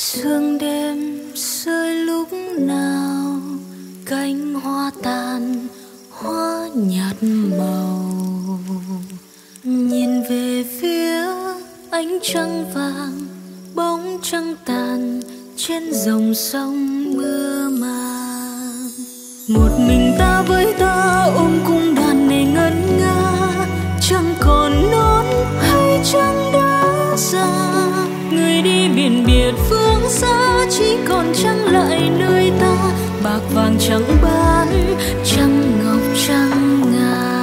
Sương đêm rơi lúc nào, cánh hoa tàn hoa nhạt màu. Nhìn về phía ánh trăng vàng, bóng trăng tàn trên dòng sông mưa màng. Một mình ta với ta ôm cung đàn này ngân nga, chẳng còn nón hay trăng đã già. Người đi biển biệt phương xa, chỉ còn trăng lại nơi ta. Bạc vàng trắng bán, trăng ngọc trăng ngà,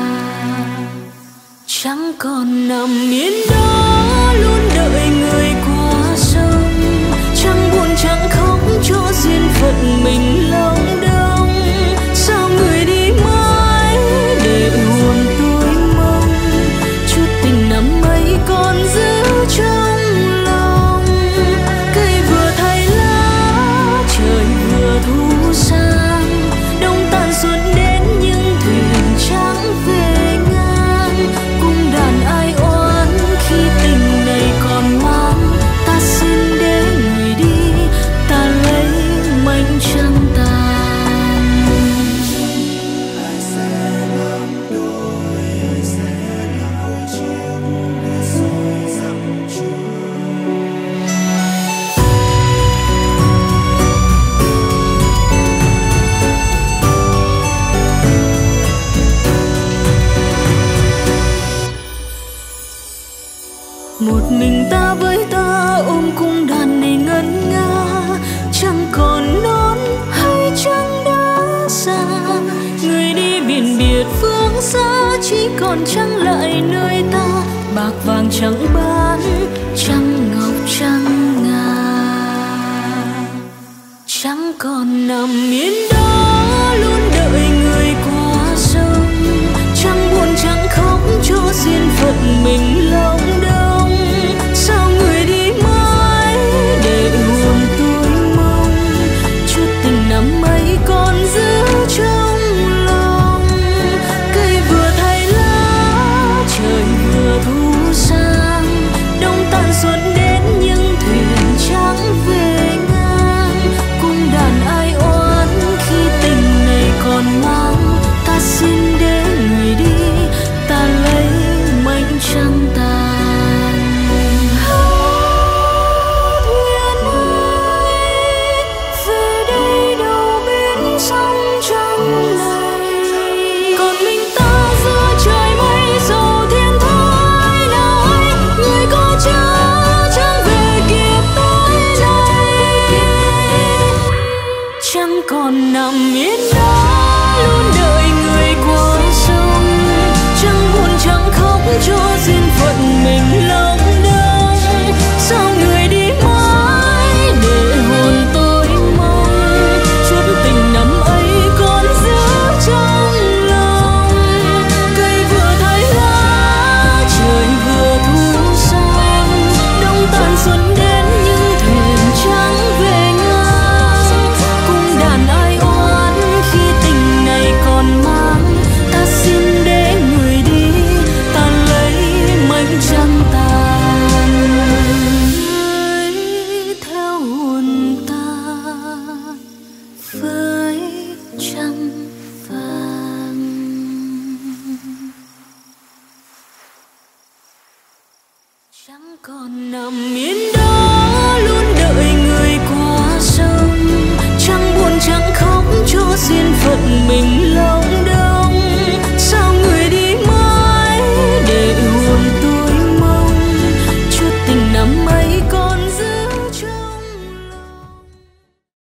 chẳng còn nằm yên đó luôn đợi người qua sông. Chẳng buồn chẳng khóc cho duyên phận mình lòng đông. Sao người đi mãi để hồn tôi mong, chút tình năm ấy còn giữ trong lòng. Cây vừa thay lá, trời vừa thu sang, đông tàn xuân đến nhưng thuyền trắng về ngang. Cung đàn ai oán khi tình này còn mang, ta xin để người đi, ta lấy mảnh trăng tàn. Ai sẽ làm đôi, ai sẽ là chiếc để rồi dặm trường. Một mình ta với ta ôm cung đàn này ngân nga, chẳng còn nón hay trăng đã già. Người đi biển biệt phương xa, chỉ còn trăng lại nơi ta. Bạc vàng trắng bán, trăng ngọc trăng ngà, chẳng còn nằm yên đó